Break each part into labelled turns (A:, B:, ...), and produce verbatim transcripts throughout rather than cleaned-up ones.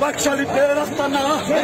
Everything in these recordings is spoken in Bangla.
A: বাকশালীদের রাস্তা না,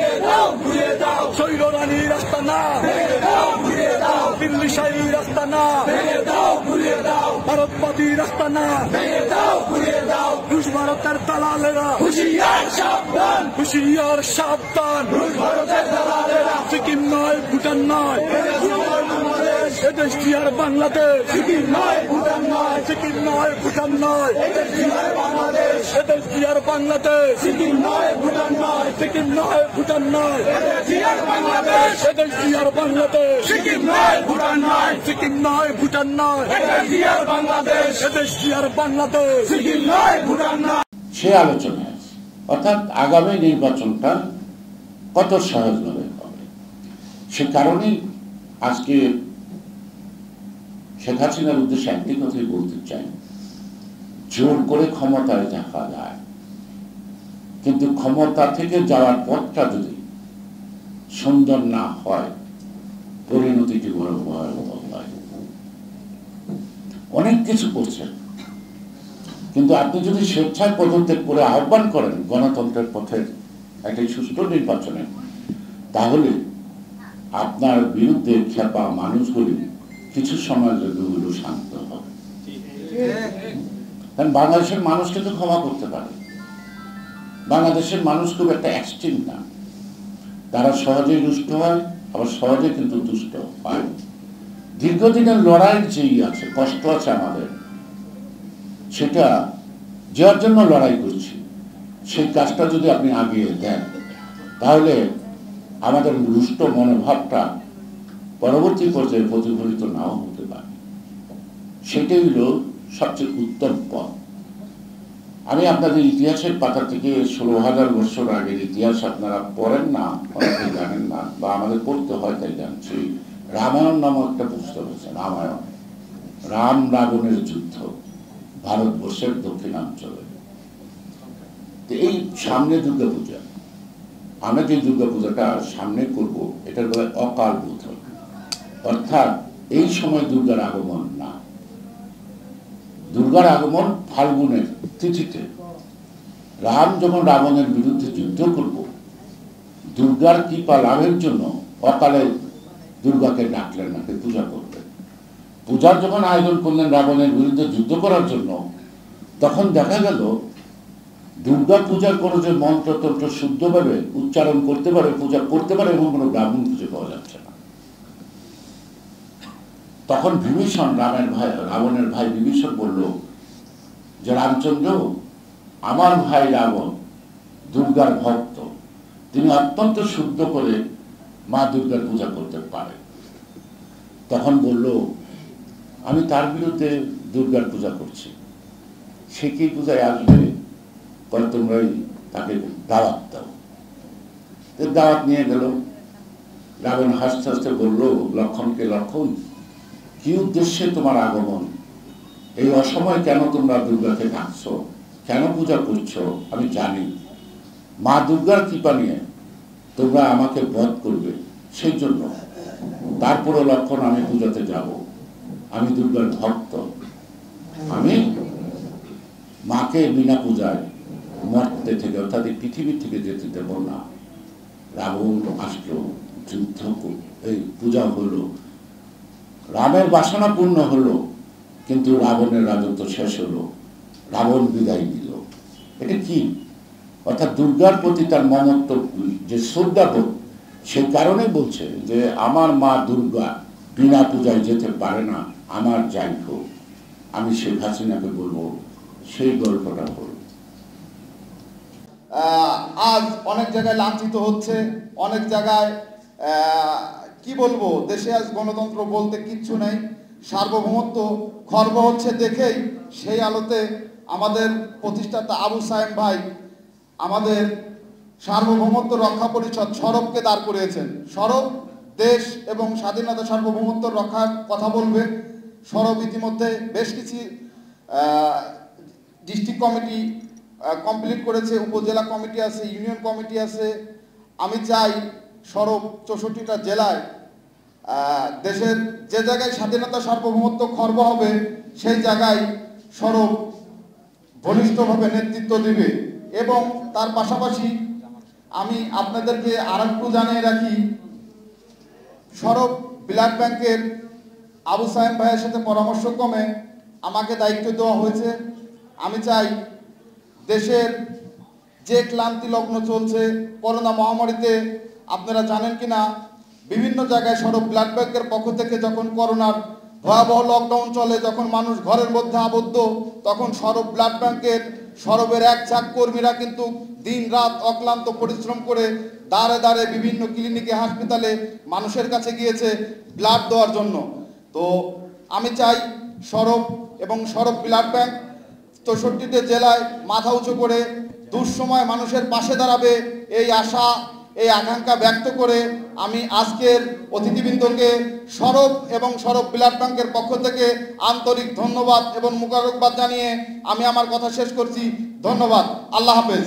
A: শৈল রানীর রাস্তা না, দিল্লি শাহী রাস্তা না, ভারতবাদী রাস্তা না, রুশ ভারতের দালালেরা হুঁশিয়ার সাবধান, হুঁশিয়ার সাবধান। সিকিম নয়, ভুটান নয়, এদেশ কি আর বাংলাদেশ। সিকিম নয়, ভুটান নয়, সিকিম নয়, ভুটান নয়, এদেশ কি আর বাংলাদেশ। এদেশ কি আর বাংলাদেশ। সিকিম নয়, ভুটান নয়, সিকিম নয়, ভুটান নয়, এদেশ কি আর বাংলাদেশ। এদেশ কি আর বাংলাদেশ। সিকিম নয়, ভুটান নয়, সিকিম নয়, ভুটান নয়, এদেশ কি আর বাংলাদেশ। এদেশ কি আর বাংলাদেশ। সিকিম নয়, ভুটান নয়।
B: সে আলোচনা আছে, অর্থাৎ আগামী নির্বাচনটা কত সহজভাবে হবে। সে কারণেই আজকে শেখ হাসিনার উদ্দেশ্যে একটি কথাই বলতে চাই, জোর করে ক্ষমতায় থাকা যায়, কিন্তু ক্ষমতা থেকে যাওয়ার পথটা যদি সুন্দর না হয়, পরিণতিটি বড় ভয়াবহ হয়। অনেক কিছু করছেন, কিন্তু আপনি যদি স্বেচ্ছায় পদত্যাগ করে আহ্বান করেন গণতন্ত্রের পথের একটি সুষ্ঠু নির্বাচনে, তাহলে আপনার বিরুদ্ধে খেপা মানুষগুলি কিছু সময়ের জন্য হলেও শান্ত হবে। কারণ বাংলাদেশের মানুষ কিন্তু ক্ষমা করতে পারে। বাংলাদেশের মানুষ খুব একটা এক্সট্রিম না, তারা সহজেই রুষ্ট হয়, আবার সহজে কিন্তু দুষ্ট হয়। দীর্ঘদিনের লড়াইয়ের যেই আছে, কষ্ট আছে আমাদের, সেটা যার জন্য লড়াই করছি, সেই কাজটা যদি আপনি আগিয়ে দেন, তাহলে আমাদের রুষ্ট মনোভাবটা পরবর্তী পর্যায়ে প্রতিফলিত নাও হতে পারে। সেটাই হল সবচেয়ে উত্তম পথ। আমি আপনাদের ইতিহাসের পাতা থেকে ষোলো হাজার বছর আগের ইতিহাস আপনারা পড়েন না, অনেকে জানেন না, বা আমাদের পড়তে হয় তাই জানছি। রামায়ণ নামক একটা পুস্তক আছে, রামায়ণ, রাম রাবণের যুদ্ধ ভারতবর্ষের দক্ষিণাঞ্চলে। এই সামনে দুর্গা পূজা, আমরা যে দুর্গা পূজাটা সামনে করব, এটার বলে অকাল বোধন, অর্থাৎ এই সময় দুর্গার আগমন না। দুর্গার আগমন ফাল্গুনের তিথিতে। রাম যখন রাবণের বিরুদ্ধে যুদ্ধ করব, দুর্গার কৃপা লাভের জন্য অকালে দুর্গাকে ডাকলেন, নাকি পূজা করলেন। পূজার যখন আয়োজন করলেন রাবণের বিরুদ্ধে যুদ্ধ করার জন্য, তখন দেখা গেল দুর্গা পূজার কোনো যে মন্ত্রতন্ত্র শুদ্ধভাবে উচ্চারণ করতে পারে, পূজা করতে পারে, এমন কোনো ব্রাহ্মণ খুঁজে পাওয়া যাচ্ছে না। তখন বিভীষণ, রামের ভাই, রাবণের ভাই বিভীষণ বলল যে রামচন্দ্র, আমার ভাই রাবণ দুর্গার ভক্ত, তিনি অত্যন্ত শুদ্ধ করে মা দুর্গার পূজা করতে পারে। তখন বলল, আমি তার বিরুদ্ধে দুর্গার পূজা করছি, সে কি পূজায় আসবে? তোমরাই তাকে দাওয়াত দাও। দাওয়াত নিয়ে গেল। রাবণ হাসতে হাসতে বলল লক্ষণকে, লক্ষণ, কি উদ্দেশ্যে তোমার আগমন? এই অসময় কেন তোমরা দুর্গাকে ডাকছ, কেন পূজা করছো? আমি জানি মা দুর্গার কৃপা নিয়ে তোমরা আমাকে বধ করবে, সেই জন্য। তারপরে লক্ষণ, আমি পূজাতে যাব, আমি দুর্গার ভক্ত, আমি মাকে বিনা পূজায় মর্তে থেকে, অর্থাৎ এই পৃথিবীর থেকে যেতে দেব না। রাবণ আসলো, যুদ্ধ, এই পূজা হলো, রামের বাসনা পূর্ণ হলো, কিন্তু রাবণের রাজত্ব শেষ হলো, রাবণ বিদায় নিল। এটা কি? অর্থাৎ দুর্গার প্রতি তার মমত্ব, যে শ্রদ্ধাবোধ, সেই কারণে বলছে যে আমার মা দুর্গা বিনা পূজায় যেতে পারে না, আমার যাই হোক। আমি শেখ হাসিনাকে বলবো সেই গল্পটা হল।
C: আজ অনেক জায়গায় লাঞ্ছিত হচ্ছে, অনেক জায়গায় কি বলবো, দেশে আজ গণতন্ত্র বলতে কিচ্ছু নেই, সার্বভৌমত্ব খর্ব হচ্ছে দেখেই সেই আলোতে আমাদের প্রতিষ্ঠাতা আবু সায়েম ভাই আমাদের সার্বভৌমত্ব রক্ষা পরিষদ সরবকে দাঁড় করিয়েছেন। সরব দেশ এবং স্বাধীনতা সার্বভৌমত্ব রক্ষার কথা বলবে। সরব ইতিমধ্যে বেশ কিছু ডিস্ট্রিক্ট কমিটি কমপ্লিট করেছে, উপজেলা কমিটি আছে, ইউনিয়ন কমিটি আছে। আমি চাই সরব চৌষট্টিটা জেলায় দেশের যে জায়গায় স্বাধীনতা সার্বভৌমত্ব খর্ব হবে সেই জায়গায় সরব ঘনিষ্ঠভাবে নেতৃত্ব দেবে এবং তার পাশাপাশি আমি আপনাদেরকে আরেকটু জানিয়ে রাখি, সড়ক ব্লাড ব্যাংকের আবু সায়েম ভাইয়ের সাথে পরামর্শক্রমে আমাকে দায়িত্ব দেওয়া হয়েছে। আমি চাই দেশের যে ক্লান্তি লগ্ন চলছে করোনা মহামারীতে, আপনারা জানেন কি না, বিভিন্ন জায়গায় সড়ক ব্লাড ব্যাংকের পক্ষ থেকে যখন করোনার ভয়াবহ লকডাউন চলে, যখন মানুষ ঘরের মধ্যে আবদ্ধ, তখন সড়ক ব্লাড ব্যাংকের সরবের এক ঝাঁক কর্মীরা কিন্তু দিন রাত অক্লান্ত পরিশ্রম করে দাঁড়ে দাঁড়ে বিভিন্ন ক্লিনিকে হাসপাতালে মানুষের কাছে গিয়েছে ব্লাড দেওয়ার জন্য। তো আমি চাই সড়ক এবং সড়ক ব্লাড ব্যাংক চৌষট্টিতে জেলায় মাথা উঁচু করে দুঃসময় মানুষের পাশে দাঁড়াবে, এই আশা এই আকাঙ্ক্ষা ব্যক্ত করে আমি আজকের অতিথিবৃন্দকে সড়ক এবং সড়ক ব্লাড ব্যাংকের পক্ষ থেকে আন্তরিক ধন্যবাদ এবং মুবারকবাদ জানিয়ে আমি আমার কথা শেষ করছি। ধন্যবাদ। আল্লাহ হাফেজ।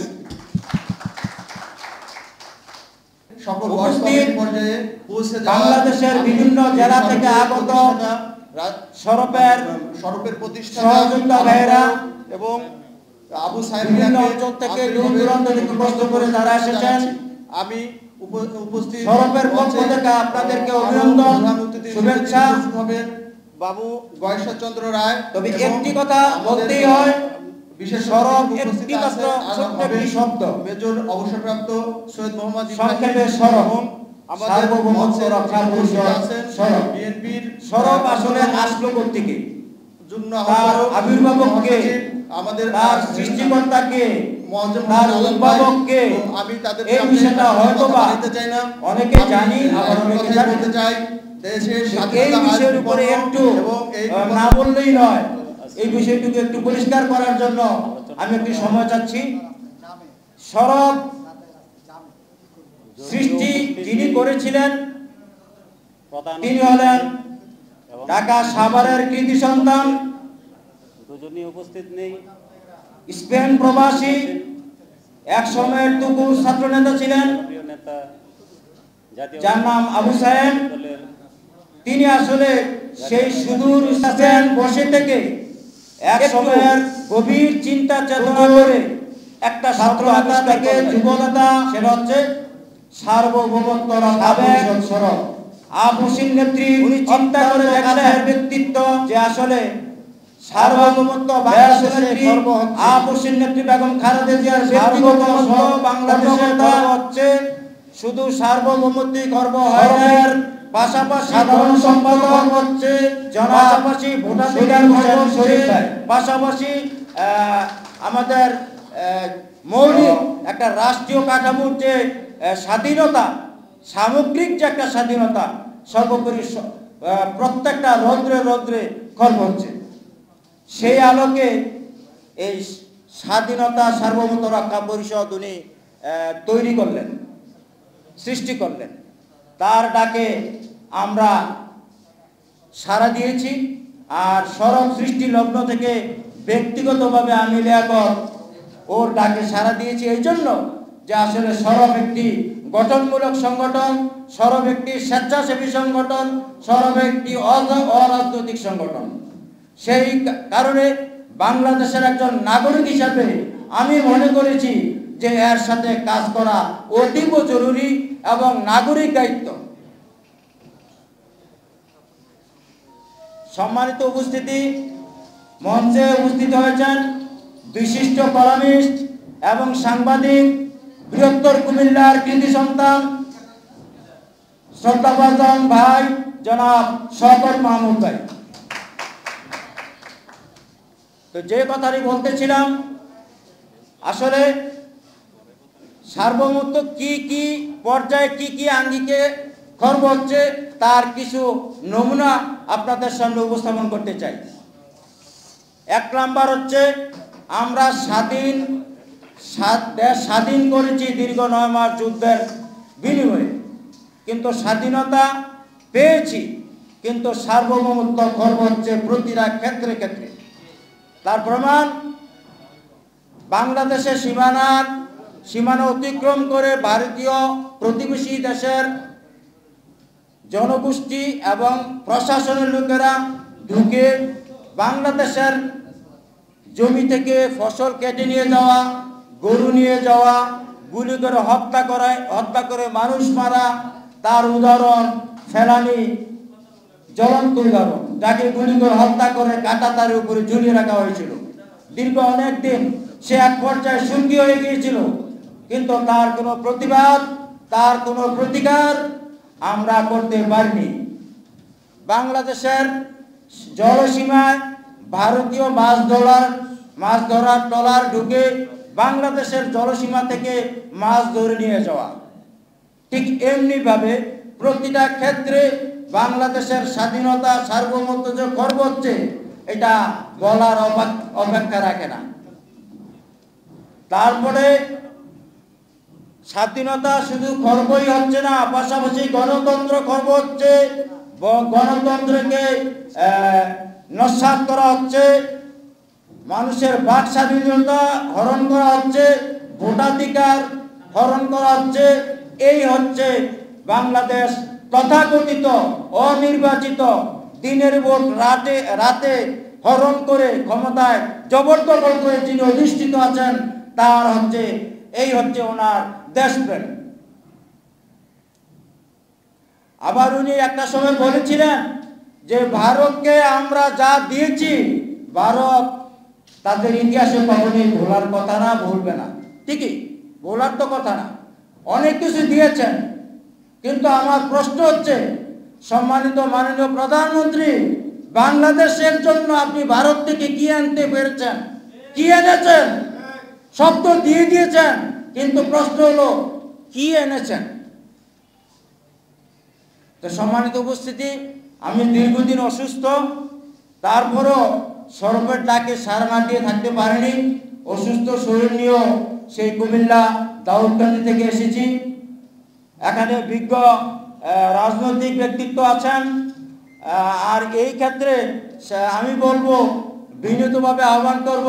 D: বাংলাদেশের বিভিন্ন জেলা থেকে আগত সরবের
C: সড়কের প্রতিষ্ঠা
D: সহযোগিতা ভাইয়েরা
C: এবং আবু সাহেব
D: বিভিন্ন অঞ্চল থেকে দূর দূরান্ত থেকে কষ্ট করে যারা এসেছেন,
C: আমি উপস্থিত
D: সরবের পক্ষ থেকে আপনাদেরকে অভিনন্দন, শুভেচ্ছা।
C: বাবু গয়েশ্বর চন্দ্র রায়।
D: তবে একটি কথা বলতেই হয়,
C: বিশেষ
D: সড়ক একটি মাত্র ছোট্ট একটি শব্দ,
C: মেজর অবসরপ্রাপ্ত সৈয়দ মোহাম্মদ
D: সংক্ষেপে সড়ক সার্বভৌমত্ব রক্ষা পরিষদ সড়ক।
C: বিএনপির
D: সড়ক আসলে আসলো কোত্থেকে?
C: যুগ্ম
D: তার আবির্ভাবককে,
C: আমাদের
D: তার সৃষ্টিকর্তাকে,
C: মুআজ্জম
D: তার উদ্ভাবককে,
C: আমি তাদের
D: এই বিষয়টা হয়তো বা
C: চাই না,
D: অনেকে জানি, আবার অনেকে জানি
C: বলতে চাই দেশের
D: এই
C: স্বাধীনতা
D: বিষয়ের উপরে একটু না বললেই নয়। এই বিষয়টুকু একটু পরিষ্কার করার জন্য আমি একটু সময় চাচ্ছি। সড়ক সৃষ্টি যিনি করেছিলেন তিনি হলেন ঢাকা সাভারের কৃতি সন্তান,
E: দুজনই উপস্থিত নেই,
D: স্পেন প্রবাসী, এক সময়ের তুকুর ছাত্র নেতা ছিলেন,
E: নেতা
D: যার নাম আবু সায়েম। তিনি আসলে সেই সুদূর স্পেন বসে থেকে এক সময়ের গভীর চিন্তা চেতনা করে একটা ছাত্র নেতা থেকে যুব নেতা, সেটা হচ্ছে সার্বভৌমত্ব রক্ষা পরিষদ সড়ক। আপসীন নেত্রী উনি চিন্তা করে দেখালেন ব্যক্তিত্ব যে আসলে সার্বভৌমত্ব বাংলাদেশের আপসীন নেত্রী বেগম খালেদা জিয়ার ব্যক্তিগত বাংলাদেশের গর্ব হচ্ছে শুধু সার্বভৌমত্বই গর্ব হয় না, পাশাপাশি সাধারণ সম্পাদক হচ্ছে পাশাপাশি ভোটাধিকার হচ্ছে, পাশাপাশি আমাদের মৌলিক একটা রাষ্ট্রীয় কাঠামোর যে স্বাধীনতা, সামগ্রিক যে একটা স্বাধীনতা, সর্বোপরি প্রত্যেকটা রৌদ্রে রৌদ্রে খর্ব হচ্ছে। সেই আলোকে এই স্বাধীনতা সার্বভৌমত্ব রক্ষা পরিষদ উনি তৈরি করলেন, সৃষ্টি করলেন। তার ডাকে আমরা সাড়া দিয়েছি। আর সড়ক সৃষ্টি লগ্ন থেকে ব্যক্তিগতভাবে আমি লিয়াকত ওর ডাকে সাড়া দিয়েছি এই জন্য যে আসলে সড়ক একটি গঠনমূলক সংগঠন, সড়ক একটি স্বেচ্ছাসেবী সংগঠন, সড়ক একটি অরাজনৈতিক সংগঠন। সেই কারণে বাংলাদেশের একজন নাগরিক হিসাবে আমি মনে করেছি যে এর সাথে কাজ করা অতীব জরুরি এবং নাগরিক দায়িত্ব। সম্মানিত উপস্থিতি, মঞ্চে উপস্থিত হয়েছেন বিশিষ্ট কলামিস্ট এবং সাংবাদিক, বৃহত্তর কুমিল্লার কৃতি সন্তান শ্রদ্ধাভাজন ভাই জনাব শওকত মাহমুদ ভাই। তো যে কথাটি বলতেছিলাম, আসলে সার্বভৌমত্ব কি কি পর্যায়ে কি কি আঙ্গিকে খর্ব হচ্ছে তার কিছু নমুনা আপনাদের সামনে উপস্থাপন করতে চাই। এক নাম্বার হচ্ছে, আমরা স্বাধীন দেশ স্বাধীন করেছি দীর্ঘ নয় মাস যুদ্ধের বিনিময়ে, কিন্তু স্বাধীনতা পেয়েছি কিন্তু সার্বভৌমত্ব খর্ব হচ্ছে প্রতিটা ক্ষেত্রে ক্ষেত্রে। তার প্রমাণ, বাংলাদেশের সীমানার সীমানা অতিক্রম করে ভারতীয় প্রতিবেশী দেশের জনগোষ্ঠী এবং প্রশাসনের লোকেরা ঢুকে বাংলাদেশের জমি থেকে ফসল কেটে নিয়ে যাওয়া, গরু নিয়ে যাওয়া, গুলি করে হত্যা করে হত্যা করে মানুষ মারা, তার উদাহরণ ফেলানি জ্বলন্ত উদাহরণ, যাকে গুলি করে হত্যা করে কাঁটা তারের উপরে ঝুলিয়ে রাখা হয়েছিল দীর্ঘ অনেক দিন। সে এক পর্যায়ে সঙ্গী হয়ে গিয়েছিল, কিন্তু তার কোনো প্রতিবাদ, তার কোনো প্রতিকার আমরা করতে পারিনি। বাংলাদেশের জলসীমায় ভারতীয় মাছ ধরার মাছ ধরার ট্রলার ঢুকে বাংলাদেশের জলসীমা থেকে মাছ ধরে নিয়ে যাওয়া, ঠিক এমনিভাবে প্রতিটা ক্ষেত্রে বাংলাদেশের স্বাধীনতা সার্বভৌমত্ব যে খর্ব হচ্ছে, এটা বলার অপেক্ষা রাখে না। তারপরে স্বাধীনতা শুধু খর্বই হচ্ছে না, পাশাপাশি গণতন্ত্র খর্ব হচ্ছে, গণতন্ত্রকে নস্যাৎ করা হচ্ছে, মানুষের বাক স্বাধীনতা হরণ করা হচ্ছে, ভোটাধিকার হরণ করা হচ্ছে। এই হচ্ছে বাংলাদেশ তথাকথিত অনির্বাচিত দিনের ভোট রাতে রাতে হরণ করে ক্ষমতায় জবরদখল করে যিনি অধিষ্ঠিত আছেন, তার হচ্ছে এই হচ্ছে ওনার দেশপ্রেম। আবার উনি একটা সময় বলেছিলেন যে ভারতকে আমরা যা দিয়েছি, ভারত তাদের ইতিহাসে কখনোই ভোলার কথা না, ভুলবে না। ঠিকই, ভোলার তো কথা না, অনেক কিছু দিয়েছেন। কিন্তু আমার প্রশ্ন হচ্ছে, সম্মানিত মাননীয় প্রধানমন্ত্রী, বাংলাদেশের জন্য আপনি ভারত থেকে কি আনতে পেরেছেন? কি এনেছেন? সব তো দিয়ে দিয়েছেন, কিন্তু প্রশ্ন হলো কি এনেছেন? তো সম্মানিত উপস্থিতি, আমি দীর্ঘদিন অসুস্থ, তারপরও সরকার ডাকে সাড়া না দিয়ে থাকতে পারিনি। অসুস্থ শরীর নিয়েও সেই কুমিল্লা দাউদকান্দি থেকে এসেছি। এখানে বিজ্ঞ রাজনৈতিক ব্যক্তিত্ব আছেন, আর এই ক্ষেত্রে আমি বলবো, বিনীতভাবে আহ্বান করব,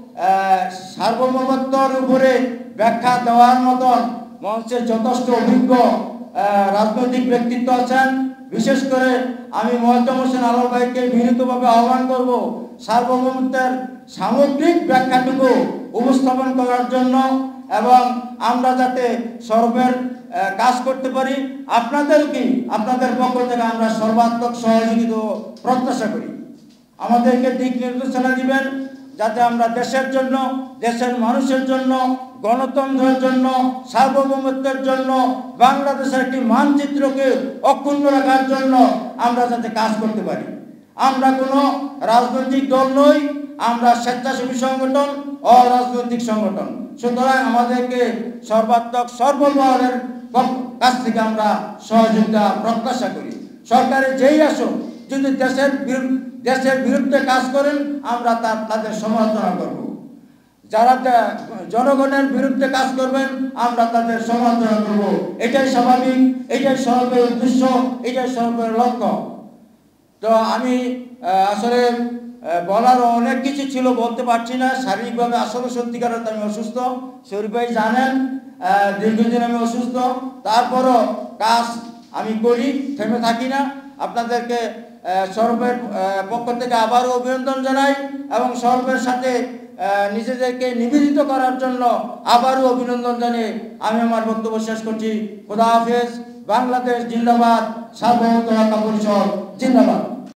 D: সার্বভৌমত্বের উপরে ব্যাখ্যা দেওয়ার মতন মঞ্চের যথেষ্ট অভিজ্ঞ রাজনৈতিক ব্যক্তিত্ব আছেন। বিশেষ করে আমি মোয়াজ্জেম হোসেন আলম ভাইকে বিনীতভাবে আহ্বান করব, সার্বভৌমত্বের সামগ্রিক ব্যাখ্যাটুকু উপস্থাপন করার জন্য, এবং আমরা যাতে সর্বের কাজ করতে পারি। আপনাদের কি আপনাদের পক্ষ থেকে আমরা সর্বাত্মক সহযোগিতা প্রত্যাশা করি। আমাদেরকে দিক নির্দেশনা দিবেন, যাতে আমরা দেশের জন্য, দেশের মানুষের জন্য, গণতন্ত্রের জন্য, সার্বভৌমত্বের জন্য, বাংলাদেশের একটি মানচিত্রকে অক্ষুণ্ণ রাখার জন্য আমরা যাতে কাজ করতে পারি। আমরা কোনো রাজনৈতিক দল নই, আমরা স্বেচ্ছাসেবী সংগঠন, অরাজনৈতিক সংগঠন। সুতরাং আমাদেরকে সর্বাত্মক সর্বমহলের কাছ থেকে আমরা সহযোগিতা প্রত্যাশা করি। সরকারের যেই আসুক, যদি দেশের দেশের বিরুদ্ধে কাজ করেন, আমরা তার তাদের সমালোচনা করব। যারা জনগণের বিরুদ্ধে কাজ করবেন, আমরা তাদের সমালোচনা করব। এটাই স্বাভাবিক, এটাই সরকারের উদ্দেশ্য, এটাই সরকারের লক্ষ্য। তো আমি আসলে বলার অনেক কিছু ছিল, বলতে পারছি না। শারীরিকভাবে আসলে সত্যিকার আমি অসুস্থ, শরীফ ভাই জানেন, দীর্ঘদিন আমি অসুস্থ। তারপরও কাজ আমি করি, থেমে থাকি না। আপনাদেরকে সরকারের পক্ষ থেকে আবারও অভিনন্দন জানাই, এবং সরকারের সাথে নিজেদেরকে নিবেদিত করার জন্য আবারও অভিনন্দন জানিয়ে আমি আমার বক্তব্য শেষ করছি। খোদা হাফেজ। বাংলাদেশ জিন্দাবাদ, সার্বভৌমত্ব রক্ষা পরিষদ জিন্দাবাদ।